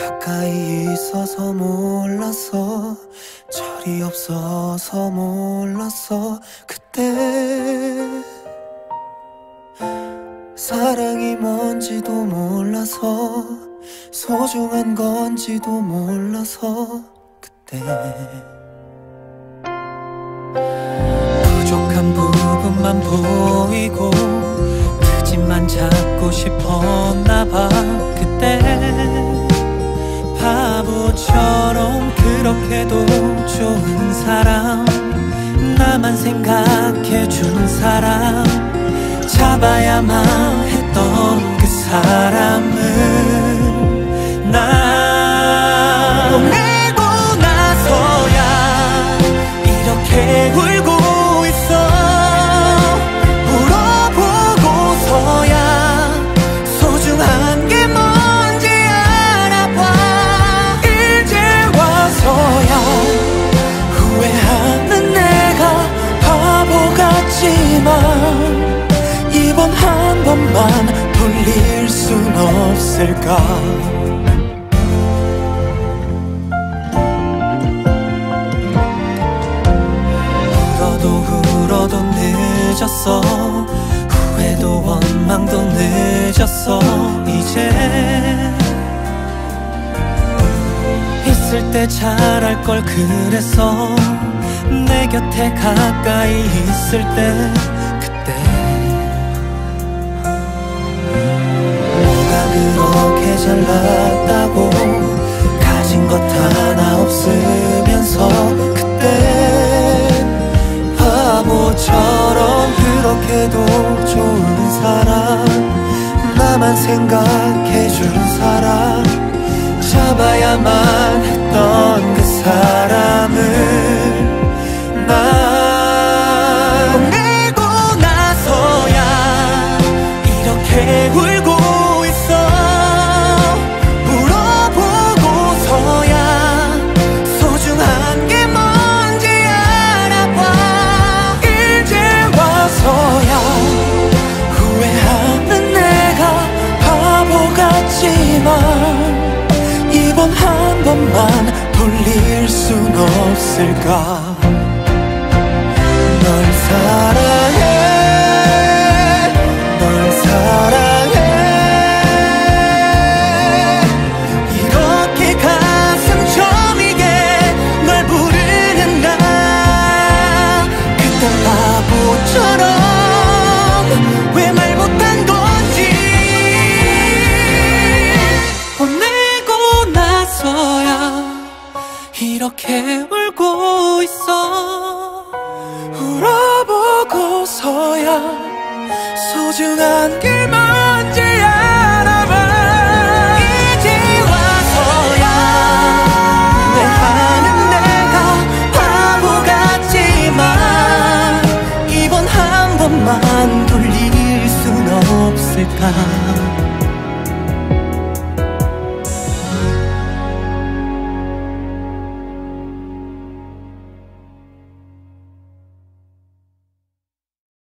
가까이 있어서 몰랐어. 철이 없어서 몰랐어. 그때 사랑이 뭔지도 몰라서, 소중한 건지도 몰라서. 그때 부족한 부분만 보이고 크지만 잡고 싶었나봐. 그때 바보처럼 그렇게도 좋은 사람, 나만 생각해준 사람, 잡아야만 했던 그 사람을 나 보내고 나서야 이렇게 울고 있어. 물어보고서야 소중한 게 뭔지 알아봐. 이제 와서야 후회하는 내가 바보 같지만 이번 한 번만 돌릴 순 없을까. 울어도 늦었어. 후회도 원망도 늦었어. 이제 있을 때 잘할 걸 그랬어. 내 곁에 가까이 있을 때. 그때 그렇게 잘났다고 가진 것 하나 없으면서. 그때 바보처럼 그렇게도 좋은 사람, 나만 생각해준 사람, 잡아야만 했던 그 사람을 나 보내고 나서야 이렇게 울고 이번 한 번만 돌릴 순 없을까. 널 사랑해, 널 사랑해. 이렇게 가슴 저리게 널 부르는 나. 그땐 바보처럼 왜 말 못한 건지. 이렇게 울고 있어. 울어보고서야 소중한 게